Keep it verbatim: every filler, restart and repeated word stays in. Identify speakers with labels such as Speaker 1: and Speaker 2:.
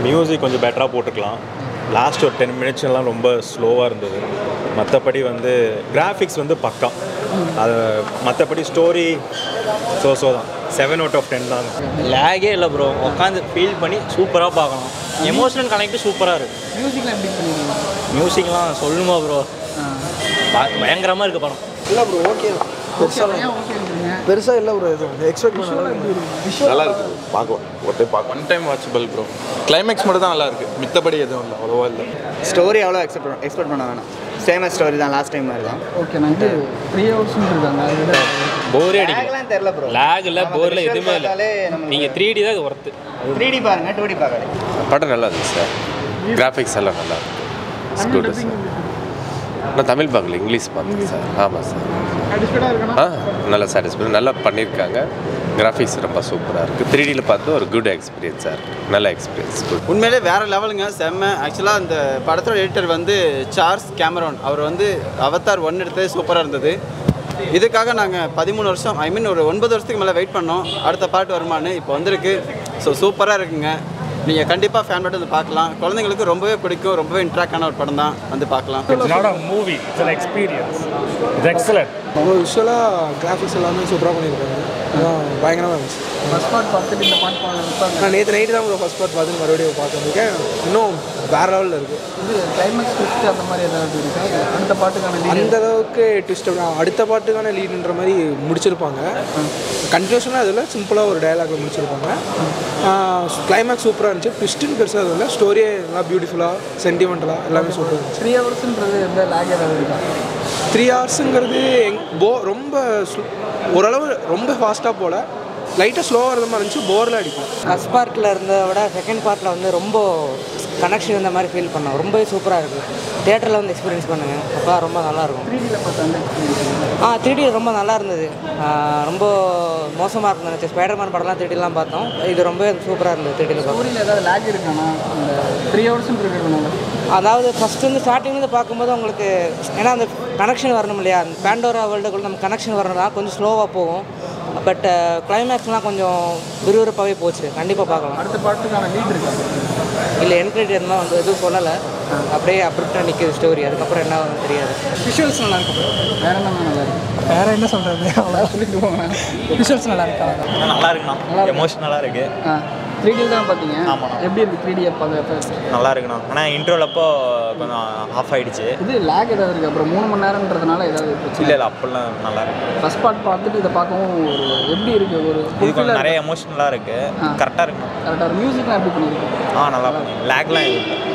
Speaker 1: Music கொஞ்சம் பெட்டராக போட்டுக்கலாம். லாஸ்ட் ஒரு டென் மினிட்ஸ்லாம் ரொம்ப ஸ்லோவாக இருந்தது. மற்றபடி வந்து கிராஃபிக்ஸ் வந்து பக்கா. அது மற்றபடி ஸ்டோரி ஸோ ஸோ தான். செவன் அவுட் ஆஃப் டென் தான்.
Speaker 2: லேகே இல்லை ப்ரோ, உட்காந்து ஃபீல் பண்ணி சூப்பராக பார்க்கலாம். எமோஷனல் கனெக்ட் சூப்பராக இருக்குது.
Speaker 3: மியூசிக்லாம் எப்படி பண்ணிருக்கீங்க?
Speaker 2: மியூசிக்லாம் சொல்லுமா ப்ரோ, பயங்கரமாக இருக்குது படம்.
Speaker 4: இல்லை ப்ரோ, ஓகே பெருசாக இல்லை ப்ரோ, இது எக்ஸ்பெக்ட் பண்ண
Speaker 5: நல்லா இருக்குது. பார்க்கலாம், ஒரு டைம் பார்க்க one time watchable bro. Climax மட்டும் தான் நல்லா இருக்குது, மித்தபடி எதுவும் இல்லை, அவ்வளோவா இல்லை.
Speaker 6: ஸ்டோரி அவ்வளோ எக்ஸ்பெக்ட் பண்ண எக்ஸ்பெக்ட் பண்ண வேணாம். சேம் ஸ்டோரி தான், லாஸ்ட் டைம் மாதிரி தான்.
Speaker 3: ஓகே, நான் இது த்ரீ ஹவர்ஸ்னு இருக்காங்க.
Speaker 2: போரே அடிக்கல,
Speaker 6: தெரியல ப்ரோ.
Speaker 2: லேக் இல்லை, போரில் எதுவுமே இல்லை. நீங்கள் த்ரீ டி தான் இது ஒர்த்து.
Speaker 6: த்ரீ டி பாருங்க, டூ டி பார்க்காது.
Speaker 7: படம் நல்லா இருந்துச்சு சார். கிராஃபிக்ஸ் எல்லாம் நல்லா இருக்கு. Good sir. நான் தமிழ் பார்க்கல, இங்கிலீஷ் பார்த்தேன் சார். ஆமாம் சார். ஆ நல்லா சாட்டிஸ்ஃபை, நல்லா பண்ணியிருக்காங்க. கிராஃபிக்ஸ் ரொம்ப சூப்பராக இருக்குது. த்ரீ டியில் பார்த்து ஒரு குட் எக்ஸ்பீரியன்ஸாக இருக்குது. நல்ல எக்ஸ்பீரியன்ஸ். குட்.
Speaker 8: உண்மையிலே வேறு லெவலுங்க, செம்ம. ஆக்சுவலாக அந்த படத்தோட எடிட்டர் வந்து சார்ஸ் கேமரான். அவர் வந்து அவதார் ஒன் எடுத்தது சூப்பராக இருந்தது. இதுக்காக நாங்கள் பதிமூணு வருஷம் ஐ மீன் ஒரு ஒன்பது வருஷத்துக்கு மேலே வெயிட் பண்ணோம், அடுத்த பாட்டு வருமானு. இப்போ வந்திருக்கு. ஸோ சூப்பராக இருக்குங்க. நீங்கள் கண்டிப்பாக ஃபேன் மட்டும் வந்து பார்க்கலாம். குழந்தைங்களுக்கு ரொம்பவே பிடிக்கும், ரொம்பவே இன்ட்ராக்ட் ஆன ஒரு படம் தான், வந்து பார்க்கலாம்.
Speaker 9: It's not a movie, it's an experience. It's excellent.
Speaker 4: விஷுவலாக கிராஃபிக்ஸ் எல்லாமே சூப்பராக பண்ணியிருக்காங்க. அதான் பயங்கரமாக இருந்துச்சு.
Speaker 3: ஃபஸ்ட் பார்ட் பார்த்துட்டு இந்த பாட்டு பார்க்கலாம்.
Speaker 4: நான் நேற்று நைட்டு தான் ஃபஸ்ட் பார்ட் பார்த்து மறுபடியும் பார்த்துருக்கேன். இன்னும் வேறு லெவலில் இருக்குது.
Speaker 3: இது கிளைமேக்ஸ் ட்விஸ்ட் அந்த மாதிரி ஏதாவது இருக்கா? அடுத்த பாட்டுக்கான
Speaker 4: அந்த அளவுக்கு ட்விஸ்ட் அடுத்த பாட்டுக்கான லீடுன்ற மாதிரி முடிச்சிருப்பாங்க. கன்ஃபியூஷனாக அதில் சிம்பிளாக ஒரு டயலாக்ல முடிச்சிருப்பாங்க. கிளைமேக்ஸ் சூப்பராக இருந்துச்சு. ட்விஸ்ட்டுன்னு பெருசாக அதில் ஸ்டோரியே நல்லா பியூட்டிஃபுல்லாக சென்டிமெண்டலாக எல்லாமே சூப்பராக இருந்துச்சு.
Speaker 3: த்ரீ ஹவர்ஸ்ன்றது எந்த லேக் ஏதாவது இருக்கா?
Speaker 4: த்ரீ ஹவர்ஸுங்கிறது எங் போ ரொம்ப ஓரளவு ரொம்ப ஃபாஸ்ட்டாக போல் லைட்டாக ஸ்லோவாக இருந்த மாதிரி இருந்துச்சு. போரில் அடிக்கும்.
Speaker 10: ஃபஸ்ட் பார்ட்டில் இருந்ததை விட செகண்ட் பார்ட்டில் வந்து ரொம்ப கனெக்ஷன் இந்த மாதிரி ஃபீல் பண்ணோம். ரொம்பவே சூப்பராக இருக்குது. தியேட்டரில் வந்து எக்ஸ்பீரியன்ஸ் பண்ணுங்கள், அப்போ ரொம்ப நல்லாயிருக்கும்.
Speaker 3: த்ரீ டியில் பார்த்தா
Speaker 10: ஆ த்ரீ டி ரொம்ப நல்லா இருந்தது. ரொம்ப மோசமாக இருந்தது நினச்சி ஸ்பைடர்மேன் படம்லாம் த்ரீ டிலாம் பார்த்தோம். இது ரொம்ப சூப்பராக இருந்தது. த்ரீ டியில்
Speaker 3: ஸ்டோரியில் ஏதாவது லேக் இருக்கானா? அந்த த்ரீ ஹவர்ஸ்ன்னு இருக்கிறதுனால
Speaker 10: அதாவது ஃபஸ்ட்டு வந்து ஸ்டார்டிங்லேருந்து பார்க்கும்போது உங்களுக்கு ஏன்னா அந்த கனெக்ஷன் வரணும் இல்லையா, அந்த பேண்டோரா வேர்ல்டுக்குள்ள நம்ம கனெக்ஷன் வரணும்னா கொஞ்சம் ஸ்லோவாக போகும். பட் கிளைமேக்ஸ்லாம் கொஞ்சம் விறுவிறுப்பாகவே போச்சு. கண்டிப்பாக பார்க்கலாம்.
Speaker 3: அடுத்த பாட்டுக்கான லீட் இருக்கா?
Speaker 10: இல்லை, என்கரேஜ் தான் வந்து எதுவும் சொல்லலை. அப்படியே அப்ரூப்டாக நிற்கிது ஸ்டோரி. அதுக்கப்புறம் என்ன ஆகும் தெரியாது.
Speaker 3: விஷுவல்ஸ் நல்லா இருக்கும். வேறு என்ன நல்லா இருக்கும்? வேறு என்ன சொல்கிறது, அவ்வளோ சொல்லிட்டு போவேன். விஷுவல்ஸ் நல்லா இருக்கா?
Speaker 2: நல்லா இருக்குண்ணா, எமோஷனலாக இருக்குது.
Speaker 3: ஆ த்ரீ டி தான் பார்த்தீங்க.
Speaker 2: ஆமாம்.
Speaker 3: எப்படி இருக்குது த்ரீ டி பார்க்க?
Speaker 2: நல்லா இருக்குண்ணா, ஆனால் இன்ட்ரோவில் அப்போ கொஞ்சம் ஆஃப் ஆகிடுச்சு.
Speaker 3: இது லேக் ஏதாவது இருக்குது? அப்புறம் மூணு மணி நேரம்ன்றதுனால ஏதாவது பிரச்சனை?
Speaker 2: இல்லை இல்லை, அப்படிலாம் நல்லா இருக்குது.
Speaker 3: ஃபஸ்ட் பார்ட் பார்த்துட்டு இதை பார்க்கவும் ஒரு எப்படி இருக்குது? ஒரு
Speaker 2: இது கொஞ்சம் நிறைய எமோஷனலாக இருக்குது. கரெக்டாக இருக்குண்ணா.
Speaker 3: கரெக்டாக மியூசிக்லாம் எப்படி பண்ணியிருக்கு?
Speaker 2: ஆ நல்லா லேக்லாம் இல்லை.